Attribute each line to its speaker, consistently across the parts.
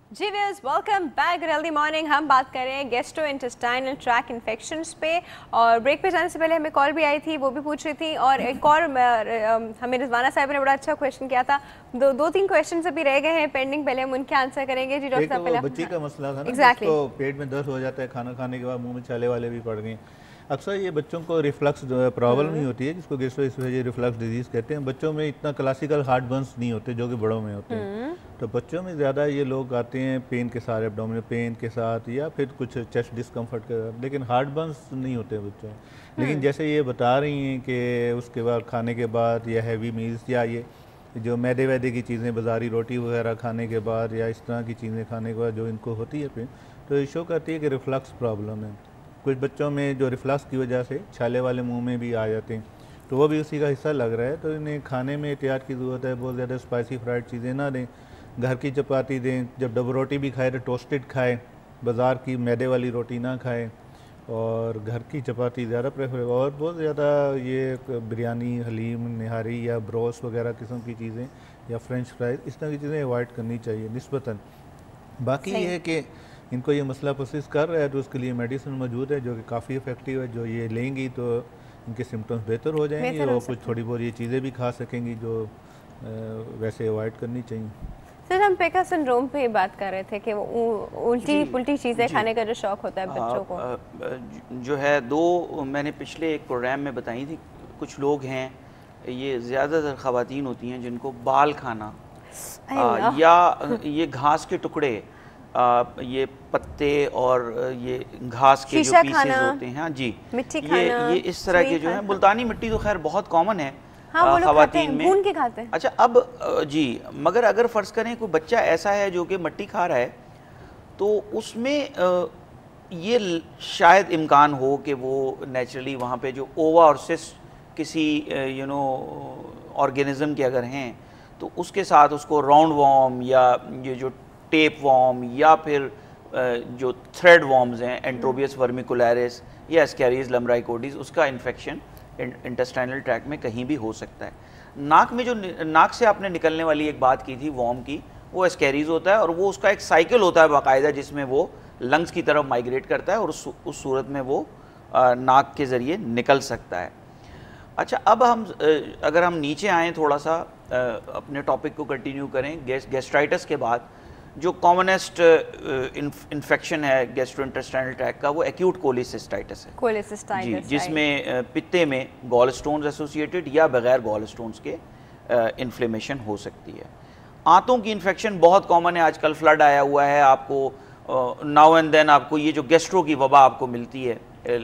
Speaker 1: जी viewers, welcome back healthy morning. हम बात कर रहे हैं गैस्ट्रोइंटेस्टाइनल ट्रैक इन्फेक्शंस पे, और ब्रेक पे जाने से पहले हमें कॉल भी आई थी, वो भी पूछ रही थी। और एक और हमें रिजवाना साहब ने बड़ा अच्छा क्वेश्चन किया था। दो तीन क्वेश्चन अभी रह गए हैं पेंडिंग, पहले हम उनके आंसर करेंगे। जी डॉक्टर साहब, पहले
Speaker 2: बच्ची का मसला था ना,
Speaker 1: एग्जैक्टली
Speaker 2: जिसको पेट में दर्द हो जाता है, खाना खाने के बाद मुंह में छाले वाले भी पड़ गए। अक्सर ये बच्चों को रिफ्लक्स प्रॉब्लम ही होती है, जिसको गैस्ट्रोइसोफेजियल रिफ्लक्स डिजीज कहते हैं। बच्चों में इतना क्लासिकल हार्ट बर्न्स नहीं होते जो कि बड़ों में होते हैं। तो बच्चों में ज़्यादा ये लोग आते हैं पेन के साथ, एब्डोमिनल पेन के साथ, या फिर कुछ चेस्ट डिस्कम्फर्ट के साथ, लेकिन हार्ट बर्न्स नहीं होते बच्चों में। लेकिन जैसे ये बता रही हैं कि उसके बाद खाने के बाद या हैवी मील्स या ये जो मैदे वैदे की चीज़ें, बाज़ारी रोटी वगैरह खाने के बाद या इस तरह की चीज़ें खाने के बाद जो इनको होती है पेन, तो ये शो करती है कि रिफ्लक्स प्रॉब्लम है। कुछ बच्चों में जो रिफ्लक्स की वजह से छाले वाले मुंह में भी आ जाते हैं, तो वो भी उसी का हिस्सा लग रहा है। तो इन्हें खाने में एहतियात की ज़रूरत है। बहुत ज़्यादा स्पाइसी फ्राइड चीज़ें ना दें, घर की चपाती दें। जब डबल रोटी भी खाए तो टोस्टेड खाएँ, बाज़ार की मैदे वाली रोटी ना खाएँ, और घर की चपाती ज़्यादा प्रेफर। और बहुत ज़्यादा ये बिरयानी, हलीम, निहारी या ब्रोस वगैरह किस्म की चीज़ें या फ्रेंच फ्राइज, इस तरह की चीज़ें अवॉइड करनी चाहिए निस्बतन। बाकी ये है कि इनको ये मसला परसिस्ट कर रहा है, तो उसके लिए मेडिसिन मौजूद है जो कि काफ़ी इफ़ेक्टिव है। जो ये लेंगी तो इनके सिम्टम्स बेहतर हो जाएंगे, और कुछ थोड़ी बहुत ये चीज़ें भी खा सकेंगी जो वैसे अवॉइड करनी चाहिए।
Speaker 1: सर, हम पेका सिंड्रोम पे बात कर रहे थे कि वो उल्टी पुल्टी चीज़ें खाने का जो शौक होता है बच्चों को,
Speaker 3: जो है दो मैंने पिछले एक प्रोग्राम में बताई थी। कुछ लोग हैं, ये ज़्यादातर ख़वातीन होती हैं जिनको बाल खाना या ये घास के टुकड़े, ये पत्ते और ये घास के जो पीसेस होते हैं, हाँ जी, ये इस तरह के जो है। मुल्तानी मिट्टी तो खैर बहुत कॉमन है ख़वातीन में, भून के खाते हैं। अच्छा, अब जी, मगर अगर फ़र्ज़ करें कोई बच्चा ऐसा है जो कि मिट्टी खा रहा है, तो उसमें ये शायद इम्कान हो कि वो नेचुरली वहाँ पे जो ओवा और सिस्ट किसी ऑर्गेनिज़म के अगर हैं, तो उसके साथ उसको राउंड वॉर्म या ये जो टेप वॉर्म या फिर जो थ्रेड वॉर्म्स हैं, एंट्रोबियस वर्मिकुलरिस या एस्कैरिस लम्ब्राइकोडिस, उसका इन्फेक्शन इंटेस्टाइनल ट्रैक्ट में कहीं भी हो सकता है। नाक में जो नाक से आपने निकलने वाली एक बात की थी वॉर्म की, वो एस्कैरिस होता है, और वो उसका एक साइकिल होता है बाकायदा, जिसमें वो लंग्स की तरफ माइग्रेट करता है और उस सूरत में वो नाक के ज़रिए निकल सकता है। अच्छा, अब हम अगर हम नीचे आएँ थोड़ा सा, अपने टॉपिक को कंटिन्यू करें, गैस्ट्राइटिस के बाद जो कॉमनेस्ट इन्फेक्शन है गैस्ट्रोइंटेस्टाइनल ट्रैक्ट का, वो एक्यूट कोलिसिस्टाइटिस है जी, जिसमें पित्ते में गॉल स्टोन्स एसोसिएटेड या बगैर गॉल स्टोन्स के इन्फ्लेमेशन हो सकती है। आंतों की इन्फेक्शन बहुत कॉमन है आजकल, फ्लड आया हुआ है, आपको नाउ एंड देन आपको ये जो गैस्ट्रो की वबा आपको मिलती है,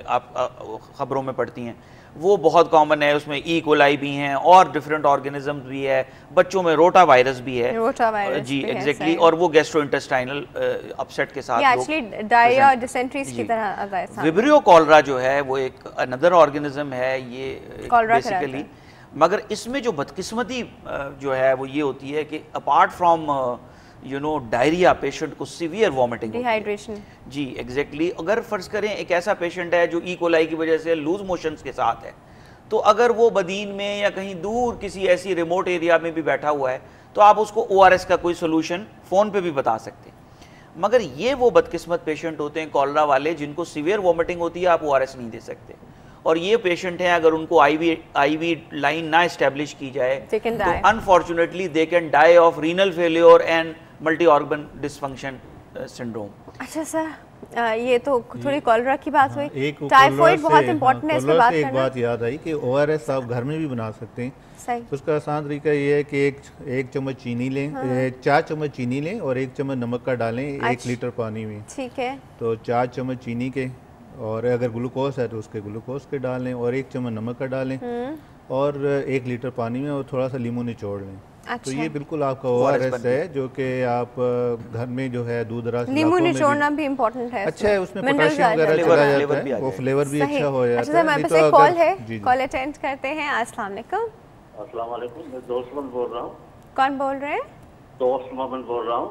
Speaker 3: आप ख़बरों में पढ़ती हैं, वो बहुत कॉमन है। उसमें ई कोलाई भी हैं और डिफरेंट ऑर्गेनिजम्स भी है, बच्चों में रोटा वायरस भी है, जी एग्जैक्टली, और वो गैस्ट्रोइंटेस्टाइनल अपसेट के साथ
Speaker 1: डायरिया और डिसेंट्रीज की तरह।
Speaker 3: विब्रियो कॉलरा जो है वो एक अनदर ऑर्गेनिज्म है, ये बेसिकली, मगर इसमें जो बदकिस्मती जो है वो ये होती है कि अपार्ट फ्रॉम डायरिया, पेशेंट को सीवियर वॉमिटिंग,
Speaker 1: डिहाइड्रेशन,
Speaker 3: जी एग्जैक्टली। अगर फ़र्ज़ करें एक ऐसा पेशेंट है जो ई कोलाई की वजह से लूज मोशंस के साथ है, तो अगर वो बदीन में या कहीं दूर किसी ऐसी रिमोट एरिया में भी बैठा हुआ है, तो आप उसको ORS का कोई सोल्यूशन फ़ोन पे भी बता सकते हैं। मगर ये वो बदकिस्मत पेशेंट होते हैं कॉलरा वाले, जिनको सीवियर वॉमिटिंग होती है, आप ORS नहीं दे सकते। और ये पेशेंट हैं, अगर उनको IV लाइन ना इस्टेब्लिश की जाए, तो unfortunately they can die of renal failure and multi organ dysfunction syndrome.
Speaker 1: अच्छा सर, ये तो थोड़ी कॉलरा की बात हुई, टाइफाइड बहुत इंपॉर्टेंट है, इस पे बात करना।
Speaker 2: एक बात याद आई कि ORS आप घर में भी बना सकते हैं। सही। उसका आसान तरीका ये है कि एक चम्मच चीनी लें, 4 चम्मच चीनी लें और 1 चम्मच नमक का डालें 1 लीटर पानी में।
Speaker 1: ठीक है।
Speaker 2: तो 4 चम्मच चीनी के, और अगर ग्लूकोज है तो उसके ग्लूकोज के डालें, और 1 चम्मच नमक का डालें, और 1 लीटर पानी में, और थोड़ा सा लीमू निचोड़ लें। अच्छा। तो ये बिल्कुल आपका ORS है, जो कि आप घर में जो है दूर दराज
Speaker 1: नींबू निचोड़ना भी इम्पोर्टेंट है।
Speaker 2: अच्छा है, उसमें पोटेशियम वगैरह चला जाता है, वो फ्लेवर भी अच्छा हो जाता है।
Speaker 1: अच्छा, हमारे पास एक कॉल है, कॉल अटेंड करते हैं। अस्सलाम वालेकुम।
Speaker 4: अस्सलाम वालेकुम, मैं दोस्त मोहम्मद बोल रहा हूँ।
Speaker 1: कौन बोल रहे हैं?
Speaker 4: दोस्त मोहम्मद बोल रहा हूँ।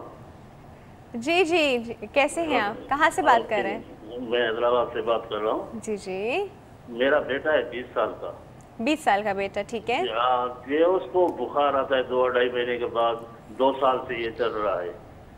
Speaker 1: जी जी, कैसे हैं आप, कहाँ से बात कर रहे हैं?
Speaker 4: मैं हैदराबाद से बात कर रहा हूँ।
Speaker 1: जी जी।
Speaker 4: मेरा बेटा है 20 साल का।
Speaker 1: 20 साल का बेटा, ठीक है।
Speaker 4: ये उसको बुखार आता है 2-2.5 महीने के बाद, 2 साल से ये चल रहा है।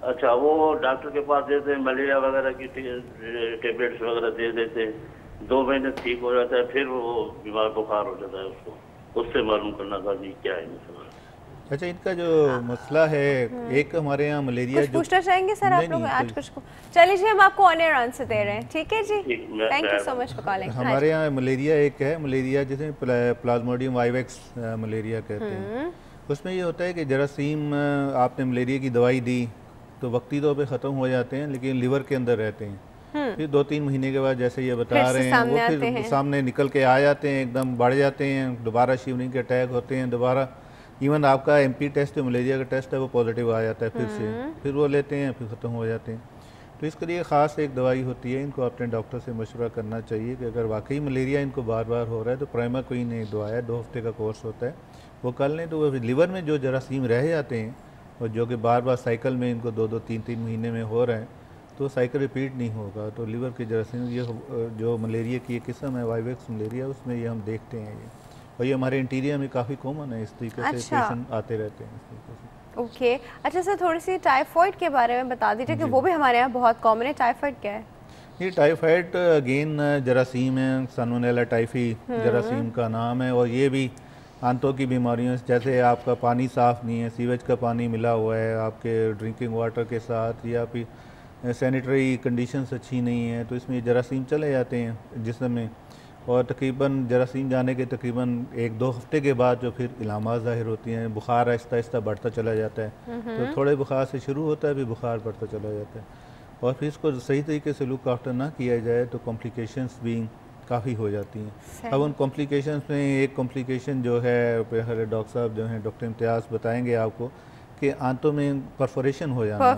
Speaker 4: अच्छा, वो डॉक्टर के पास देते हैं, मलेरिया वगैरह की टेबलेट्स वगैरह दे देते हैं, 2 महीने ठीक हो जाता है, फिर वो बीमार बुखार हो जाता है उसको। उससे मालूम करना था जी क्या है मसला।
Speaker 2: अच्छा, इनका जो मसला है, एक हमारे यहाँ मलेरिया
Speaker 1: कुछ पूछना चाहेंगे सर आप लोग आज कुछ को? चलिए जी, हम आपको ऑन एयर आंसर दे रहे हैं, ठीक है जी। Thank you so much for calling.
Speaker 2: हमारे यहाँ मलेरिया एक है, मलेरिया जिसे प्लाज्मोडियम वाइवेक्स मलेरिया कहते हैं। उसमें ये होता है कि जरासीम, आपने मलेरिया की दवाई दी तो वक्ती तौर पे ख़त्म हो जाते हैं, लेकिन लिवर के अंदर रहते हैं। फिर 2-3 महीने के बाद, जैसे ये बता रहे हैं, वो फिर सामने निकल के आ जाते हैं, एकदम बढ़ जाते हैं, दोबारा शिवरिंग के अटैक होते हैं, दोबारा इवन आपका MP टेस्ट जो मलेरिया का टेस्ट है वो पॉजिटिव आ जाता है फिर से, फिर वो लेते हैं, फिर ख़त्म हो जाते हैं। तो इसके लिए ख़ास एक दवाई होती है, इनको अपने डॉक्टर से मशवरा करना चाहिए कि अगर वाकई मलेरिया इनको बार बार हो रहा है तो प्राइमाक्विन एक दवा है, 2 हफ्ते का कोर्स होता है, वो कर लें तो वो लिवर में जो जरासीम रह जाते हैं और जो कि बार बार साइकिल में इनको 2-2, 3-3 महीने में हो रहा है, तो साइकिल रिपीट नहीं होगा। तो लिवर के जरासीम, ये जो मलेरिया की एक किस्म है वाइवेक्स मलेरिया, उसमें ये हम देखते हैं ये, और ये हमारे इंटीरियर में काफ़ी कॉमन है, इस तरीके से पेशेंट आते रहते हैं इस तरीके से।
Speaker 1: ओके, अच्छा सर, थोड़ी सी टाइफाइड के बारे में बता दीजिए कि वो भी हमारे यहाँ बहुत कॉमन है। टाइफाइड क्या है?
Speaker 2: ये टाइफाइड अगेन जरासीम है, साल्मोनेला टाइफी जरासीम का नाम है, और ये भी आंतों की बीमारियों से, जैसे आपका पानी साफ़ नहीं है, सीवेज का पानी मिला हुआ है आपके ड्रिंकिंग वाटर के साथ, या फिर सैनिटरी कंडीशंस अच्छी नहीं है, तो इसमें जरासीम चले जाते हैं जिस्म में, और तकरीबन जरासीम जाने के तकरीबन 1-2 हफ्ते के बाद जो फिर इलामात ज़ाहिर होती हैं, बुखार आहिस्ता आहिस्ता बढ़ता चला जाता है। तो थोड़े बुखार से शुरू होता है, फिर बुखार बढ़ता चला जाता है, और फिर इसको सही तरीके से लुक आफ्टर ना किया जाए तो कॉम्प्लिकेशंस भी काफ़ी हो जाती हैं। अब उन कॉम्प्लिकेशंस में एक कॉम्प्लिकेशन जो है, डॉक्टर साहब जो हैं, डॉक्टर इम्तियाज़ बताएंगे आपको, कि आंतों में परफोरेशन हो जाना,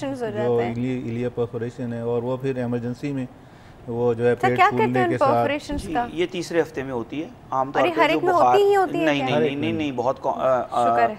Speaker 2: जो इलिया परफोरेशन है, और वो फिर एमरजेंसी में वो जो है पेट फूलने के साथ,
Speaker 3: ये तीसरे हफ्ते में होती है आमतौर
Speaker 1: पर। हर एक में होती ही होती है?
Speaker 3: नहीं, बहुत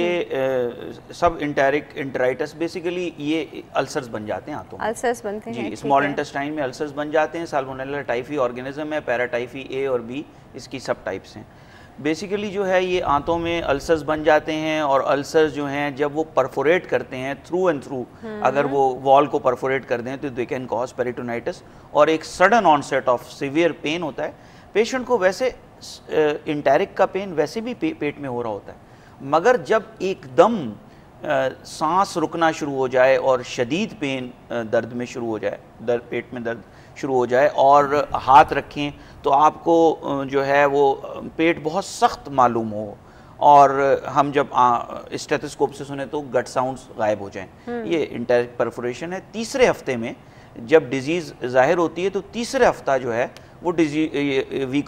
Speaker 3: ये सब इंटेराइटिस, बेसिकली ये अल्सर्स बन जाते हैं आंतों में,
Speaker 1: अल्सर्स बनते हैं
Speaker 3: जी, स्मॉल इंटेस्टाइन में अल्सर्स बन जाते हैं। साल्मोनेला टाइफी ऑर्गेनिज्म है, पैराटाइफी A और B इसकी सब टाइप्स हैं। बेसिकली जो है ये आंतों में अल्सर्स बन जाते हैं, और अल्सर्स जो हैं जब वो परफोरेट करते हैं थ्रू एंड थ्रू, अगर वो वॉल को परफोरेट कर दें तो दे कैन कॉज पेरिटोनाइटिस, और एक sudden onset of severe pain होता है। पेशेंट को वैसे इंटेरिक का पेन वैसे भी पेट में हो रहा होता है, मगर जब एकदम सांस रुकना शुरू हो जाए और शदीद पेन दर्द में शुरू हो जाए, पेट में दर्द शुरू हो जाए, और हाथ रखें तो आपको जो है वो पेट बहुत सख्त मालूम हो, और हम जब स्टेथोस्कोप से सुने तो गट साउंड्स गायब हो जाएं, ये इंटेरिक परफोरेशन है। तीसरे हफ्ते में जब डिजीज़ ज़ाहिर होती है तो तीसरे हफ्ता जो है वो वीक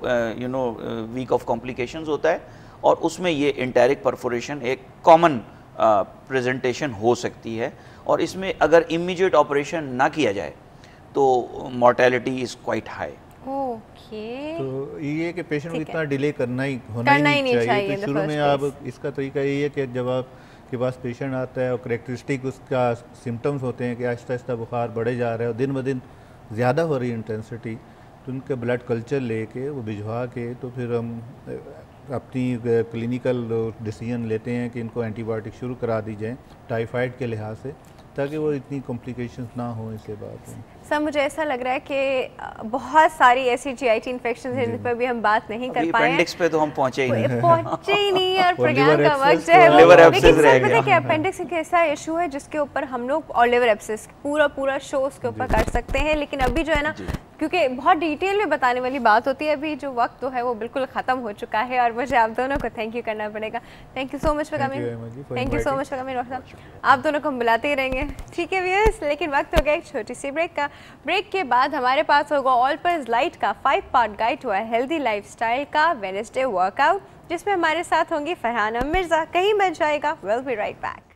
Speaker 3: ऑफ कॉम्प्लिकेशंस होता है, और उसमें ये इंटेरिक परफोरेशन एक कॉमन प्रेजेंटेशन हो सकती है, और इसमें अगर इमीडिएट ऑपरेशन ना किया जाए तो mortality is quite high.
Speaker 1: Okay,
Speaker 2: तो ये कि पेशेंट को इतना डिले करना ही नहीं चाहिए। तो शुरू में आप इसका तरीका यही है कि जब आपके पास पेशेंट आता है और करेक्टरिस्टिक उसका सिम्टम्स होते हैं कि आहिस्ता आहिस्ता बुखार बढ़े जा रहा है और दिन ब दिन ज़्यादा हो रही इंटेंसिटी, तो उनके ब्लड कल्चर लेके वो भिजवा के तो फिर हम अपनी क्लिनिकल डिसीजन लेते हैं कि इनको एंटीबायोटिक शुरू करा दी जाए टाइफाइड के लिहाज से, ताकि वो इतनी कॉम्प्लिकेशंस ना हो इसके बाद।
Speaker 1: सर, मुझे ऐसा लग रहा है कि बहुत सारी ऐसी GIT इन्फेक्शन है जिन पर भी हम बात नहीं कर पाए।
Speaker 3: अपेंडिक्स पे तो हम पहुंचे ही नहीं
Speaker 1: और प्रोग्राम का वक्त जो है वो, लेकिन सर पता है कि अपेंडिक्स एक ऐसा इशू है जिसके ऊपर हम लोग, और लिवर एब्सेस पूरा शो उसके ऊपर कर सकते हैं, लेकिन अभी जो है ना, क्योंकि बहुत डिटेल में बताने वाली बात होती है, अभी जो वक्त तो है वो बिल्कुल ख़त्म हो चुका है, और मुझे आप दोनों को थैंक यू करना पड़ेगा। Thank you so much for coming, thank you so much for coming doctor साहब। आप दोनों को हम बुलाते ही रहेंगे, ठीक है व्यूअर्स, लेकिन वक्त हो गया एक छोटी सी ब्रेक का। ब्रेक के बाद हमारे पास होगा ऑलपर्स लाइट का 5 part guide to a healthy lifestyle का वेडनेसडे वर्कआउट, जिसमें हमारे साथ होंगी फरहाना मिर्ज़ा। कहीं बन जाएगा, विल बी राइट बैक।